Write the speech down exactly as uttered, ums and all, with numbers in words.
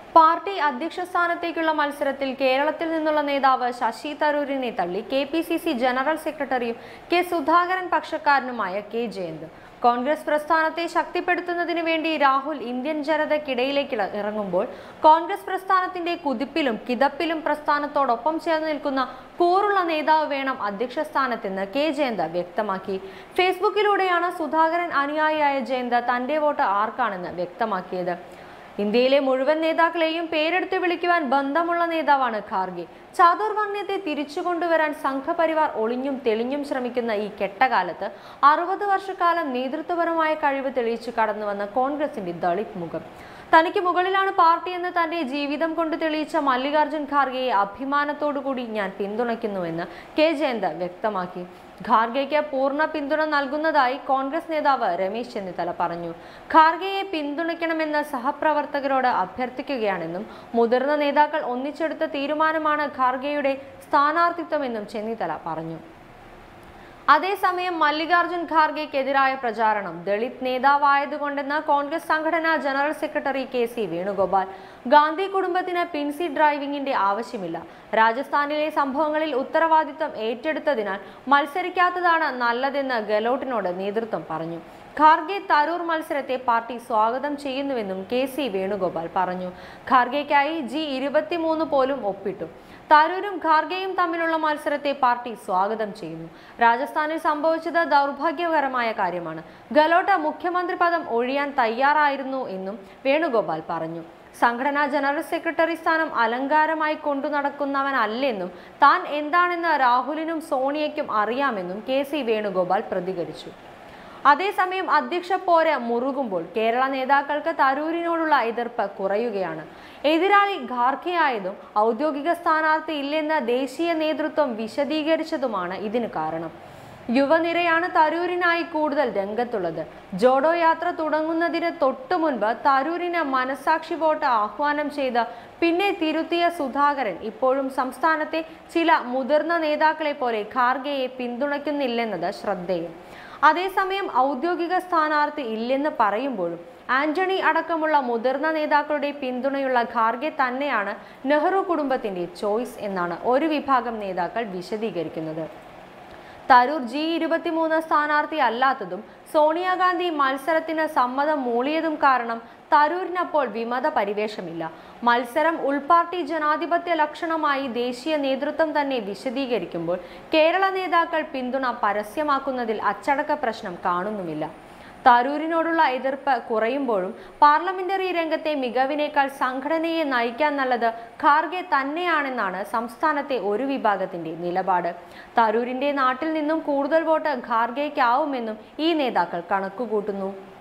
Party അധ്യക്ഷ സ്ഥാനത്തേക്കുള്ള മത്സരത്തിൽ കേരളത്തിൽ നിന്നുള്ള നേതാവ് ശശി തരൂരിനെ തള്ളി K P C C general സെക്രട്ടറിയും കെ സുധാകരൻ പക്ഷക്കാരനുമായ കെ ജയന്ത്. കോൺഗ്രസ് പ്രസ്ഥാനത്തെ ശക്തിപ്പെടുത്തുന്നതിന് വേണ്ടി രാഹുൽ ഇന്ത്യൻ ജനതയ്ക്കിടയിലേക്ക് ഇറങ്ങുമ്പോൾ കോൺഗ്രസ് പ്രസ്ഥാനത്തിന്റെ കുതിപ്പിലും കിതപ്പിലും പ്രസ്ഥാനത്തോടൊപ്പം ചേർന്ന് നിൽക്കുന്ന കൂറുള്ള നേതാവ് വേണം അധ്യക്ഷ സ്ഥാനത്തെന്ന് കെ ജയന്ത് വ്യക്തമാക്കി. ഫേസ്ബുക്കിലൂടെയാണ് സുധാകരൻ അനുയായിയായ ജയന്ത് തന്റെ വോട്ട് ആർക്കാണെന്ന് വ്യക്തമാക്കിയത്. ഇന്ത്യയിലെ മുഴുവൻ നേതാക്കളെയും പേരെടുത്ത് വിളിക്കുവാൻ ബന്ധമുള്ള നേതാവാണ് ഖാർഗെ. ചാതുർവർണ്ണയത്തെ തിരിച്ചു കൊണ്ടുവരാൻ സംഘപരിവാർ ഒളിഞ്ഞും തെളിഞ്ഞും ശ്രമിക്കുന്ന ഈ കെട്ടകാലത്ത് അറുപത് വർഷക്കാലം നേതൃത്വപരമായ കഴിവ് തെളിയിച്ചു കടന്നുവന്ന കോൺഗ്രസിന്റെ ദളിത് മുഖം. തനിക്ക് മുകളിലാണ് പാർട്ടി എന്ന് തന്റെ ജീവിതം കൊണ്ട് തെളിയിച്ച മല്ലികാർജുൻ ഖാർഗെയെ അഭിമാനത്തോടുകൂടി ഞാൻ പിന്തുണയ്ക്കുന്നുവെന്ന് കെ ജയന്ത് വ്യക്തമാക്കി. ഖാർഗെയ്ക്ക് പൂർണ്ണ പിന്തുണ നൽകുന്നതായി കോൺഗ്രസ് നേതാവ് രമേശ് ചെന്നിത്തല പറഞ്ഞു. ഖാർഗെയെ പിന്തുണയ്ക്കണമെന്ന് സഹപ്രവർത്തകരോട് അഭ്യർത്ഥിക്കുകയാണെന്നും മുതിർന്ന നേതാക്കൾ ഒന്നിച്ചെടുത്ത തീരുമാനമാണ് ഖാർഗെയുടെ സ്ഥാനാർത്ഥിത്വമെന്നും ചെന്നിത്തല പറഞ്ഞു. അതേസമയം മല്ലികാർജുൻ ഖാർഗെക്കെതിരായ പ്രചാരണം ദളിത് നേതാവായതുകൊണ്ടെന്ന് കോൺഗ്രസ് സംഘടനാ general secretary K C Venugopal. Gandhi കുടുംബത്തിന് പിൻസി ഡ്രൈവിംഗിന്റെ ആവശ്യമില്ല. രാജസ്ഥാനിലെ സംഭവങ്ങളിൽ ഉത്തരവാദിത്തം ഏറ്റെടുത്തതിനാൽ മത്സരിക്കാത്തതാണ് നല്ലതെന്ന് ഗെലോട്ടിനോട് നേതൃത്വം പറഞ്ഞു. ഖാർഗെ തരൂർ മത്സരത്തെ പാർട്ടി സ്വാഗതം ചെയ്യുന്നുവെന്നും കെ സി വേണുഗോപാൽ പറഞ്ഞു. ഖാർഗെയ്ക്കായി ജി ഇരുപത്തിമൂന്ന് പോലും ഒപ്പിട്ടു. തരൂരും ഖാർഗെയും തമ്മിലുള്ള മത്സരത്തെ പാർട്ടി സ്വാഗതം ചെയ്യുന്നു. രാജസ്ഥാനിൽ സംഭവിച്ചത് ദൗർഭാഗ്യകരമായ കാര്യമാണ്. ഗെലോട്ട് മുഖ്യമന്ത്രി പദം ഒഴിയാൻ തയ്യാറായിരുന്നു എന്നും വേണുഗോപാൽ പറഞ്ഞു. സംഘടനാ ജനറൽ സെക്രട്ടറി സ്ഥാനം അലങ്കാരമായി കൊണ്ടു നടക്കുന്നവനല്ലെന്നും താൻ എന്താണെന്ന് രാഹുലിനും സോണിയയ്ക്കും അറിയാമെന്നും കെ സി വേണുഗോപാൽ പ്രതികരിച്ചു. അതേസമയം അധ്യക്ഷ പോര മുറുകുമ്പോൾ കേരള നേതാക്കൾക്ക് തരൂരിനോടുള്ള എതിർപ്പ് കുറയുകയാണ്. എതിരാളി ഖാർഗെയായതും ഔദ്യോഗിക സ്ഥാനാർത്ഥി ഇല്ലെന്ന് ദേശീയ നേതൃത്വം വിശദീകരിച്ചതുമാണ് ഇതിന് കാരണം. യുവനിരയാണ് തരൂരിനായി കൂടുതൽ രംഗത്തുള്ളത്. ജോഡോ യാത്ര തുടങ്ങുന്നതിന് തൊട്ടു മുൻപ് തരൂരിന് മനസാക്ഷി വോട്ട് ആഹ്വാനം ചെയ്ത് പിന്നെ തിരുത്തിയ സുധാകരൻ ഇപ്പോഴും സംസ്ഥാനത്തെ ചില മുതിർന്ന നേതാക്കളെ പോലെ ഖാർഗെയെ പിന്തുണയ്ക്കുന്നില്ലെന്നത് ശ്രദ്ധേയം. അതേസമയം ഔദ്യോഗിക സ്ഥാനാർത്ഥി ഇല്ലെന്ന് പറയുമ്പോഴും ആന്റണി അടക്കമുള്ള മുതിർന്ന നേതാക്കളുടെ പിന്തുണയുള്ള ഖാർഗെ തന്നെയാണ് നെഹ്റു കുടുംബത്തിന്റെ ചോയ്സ് എന്നാണ് ഒരു വിഭാഗം നേതാക്കൾ വിശദീകരിക്കുന്നത്. തരൂർ ജി ഇരുപത്തിമൂന്ന് സ്ഥാനാർത്ഥി അല്ലാത്തതും സോണിയാഗാന്ധി മത്സരത്തിന് സമ്മതം മൂളിയതും കാരണം തരൂരിനപ്പോൾ വിമത പരിവേഷമില്ല. മത്സരം ഉൾപാർട്ടി ജനാധിപത്യ ലക്ഷണമായി ദേശീയ നേതൃത്വം തന്നെ വിശദീകരിക്കുമ്പോൾ കേരള നേതാക്കൾ പിന്തുണ പരസ്യമാക്കുന്നതിൽ അച്ചടക്ക പ്രശ്നം കാണുന്നുമില്ല. തരൂരിനോടുള്ള എതിർപ്പ് കുറയുമ്പോഴും പാർലമെന്ററി രംഗത്തെ മികവിനേക്കാൾ സംഘടനയെ നയിക്കാൻ നല്ലത് ഖാർഗെ തന്നെയാണെന്നാണ് സംസ്ഥാനത്തെ ഒരു വിഭാഗത്തിന്റെ നിലപാട്. തരൂരിന്റെ നാട്ടിൽ നിന്നും കൂടുതൽ വോട്ട് ഖാർഗെയ്ക്കാവുമെന്നും ഈ നേതാക്കൾ കണക്കുകൂട്ടുന്നു.